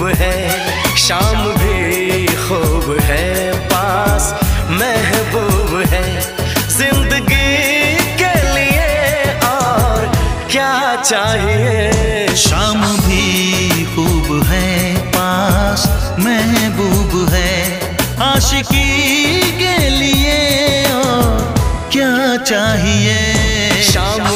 है, शाम भी खूब है, पास महबूब है। जिंदगी के लिए और क्या चाहिए। शाम भी खूब है, पास महबूब है। आशिकी के लिए और क्या चाहिए। शाम